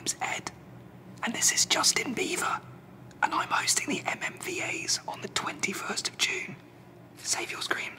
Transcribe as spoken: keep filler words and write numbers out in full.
name's Ed, and this is Justin Bieber, and I'm hosting the M M V As on the twenty-first of June. Save your screen.